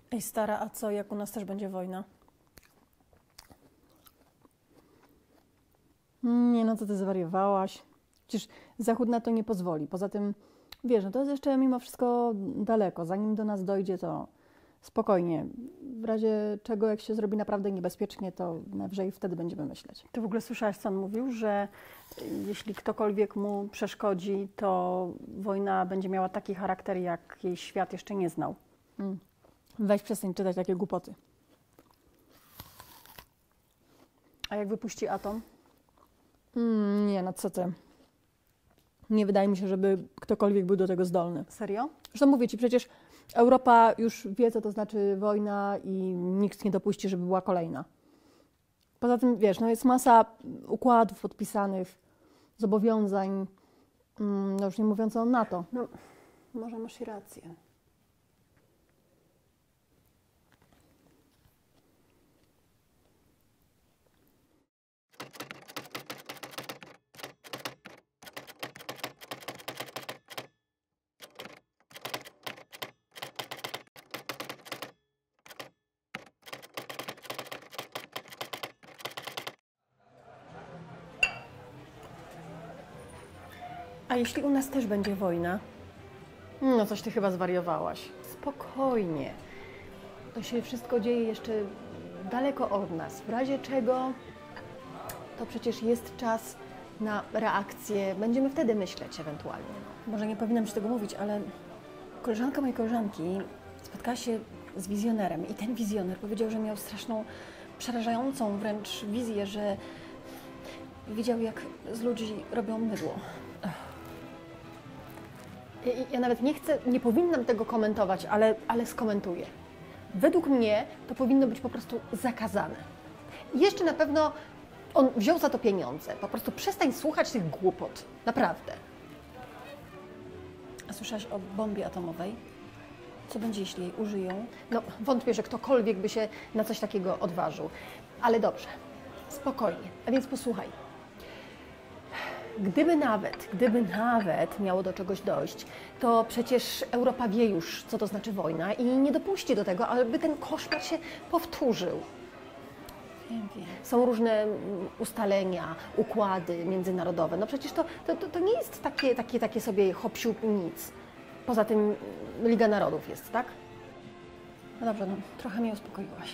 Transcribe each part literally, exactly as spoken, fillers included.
Ej, stara, a co, jak u nas też będzie wojna? Nie, no co ty zwariowałaś? Przecież Zachód na to nie pozwoli. Poza tym, wiesz, no to jest jeszcze mimo wszystko daleko. Zanim do nas dojdzie, to spokojnie. W razie czego, jak się zrobi naprawdę niebezpiecznie, to najwyżej wtedy będziemy myśleć. Ty w ogóle słyszałaś, co on mówił, że jeśli ktokolwiek mu przeszkodzi, to wojna będzie miała taki charakter, jak jej świat jeszcze nie znał. Mm. Weź przestań czytać takie głupoty. A jak wypuści atom? Mm, nie, no co ty. Nie wydaje mi się, żeby ktokolwiek był do tego zdolny. Serio? Zresztą mówię ci, przecież Europa już wie, co to znaczy wojna i nikt nie dopuści, żeby była kolejna. Poza tym, wiesz, no jest masa układów podpisanych, zobowiązań, mm, no już nie mówiąc o NATO. No, może masz rację. A jeśli u nas też będzie wojna? No coś ty chyba zwariowałaś. Spokojnie. To się wszystko dzieje jeszcze daleko od nas. W razie czego to przecież jest czas na reakcję. Będziemy wtedy myśleć ewentualnie. Może nie powinnam ci tego mówić, ale koleżanka mojej koleżanki spotkała się z wizjonerem i ten wizjoner powiedział, że miał straszną, przerażającą wręcz wizję, że widział, jak z ludzi robią mydło. Ja, ja nawet nie chcę, nie powinnam tego komentować, ale, ale skomentuję. Według mnie to powinno być po prostu zakazane. I jeszcze na pewno on wziął za to pieniądze. Po prostu przestań słuchać tych głupot. Naprawdę. A słyszałaś o bombie atomowej? Co będzie, jeśli jej użyją? No, wątpię, że ktokolwiek by się na coś takiego odważył. Ale dobrze, spokojnie. A więc posłuchaj. Gdyby nawet, gdyby nawet miało do czegoś dojść, to przecież Europa wie już, co to znaczy wojna i nie dopuści do tego, aby ten koszmar się powtórzył. Wiem, wiem. Są różne ustalenia, układy międzynarodowe. No przecież to, to, to, to nie jest takie, takie, takie sobie hop-siup nic. Poza tym Liga Narodów jest, tak? No dobrze, no, trochę mnie uspokoiłaś.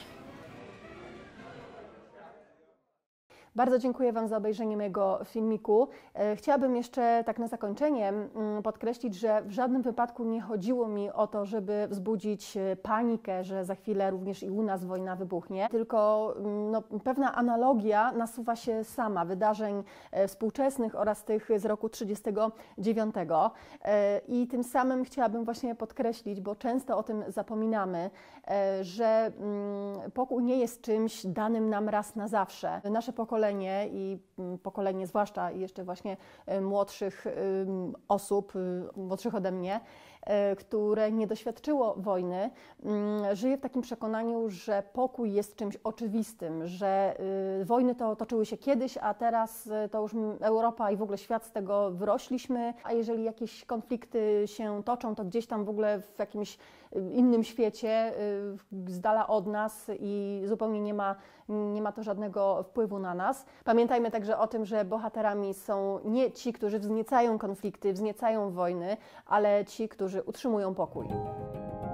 Bardzo dziękuję Wam za obejrzenie mojego filmiku. Chciałabym jeszcze tak na zakończenie podkreślić, że w żadnym wypadku nie chodziło mi o to, żeby wzbudzić panikę, że za chwilę również i u nas wojna wybuchnie, tylko no, pewna analogia nasuwa się sama wydarzeń współczesnych oraz tych z roku trzydziestego dziewiątego. I tym samym chciałabym właśnie podkreślić, bo często o tym zapominamy, że pokój nie jest czymś danym nam raz na zawsze. Nasze pokolenie i pokolenie zwłaszcza jeszcze właśnie młodszych osób, młodszych ode mnie, które nie doświadczyło wojny, żyje w takim przekonaniu, że pokój jest czymś oczywistym, że wojny to toczyły się kiedyś, a teraz to już Europa i w ogóle świat z tego wyrośliśmy, a jeżeli jakieś konflikty się toczą, to gdzieś tam w ogóle w jakimś innym świecie, z dala od nas i zupełnie nie ma, nie ma to żadnego wpływu na nas. Pamiętajmy także o tym, że bohaterami są nie ci, którzy wzniecają konflikty, wzniecają wojny, ale ci, którzy utrzymują pokój.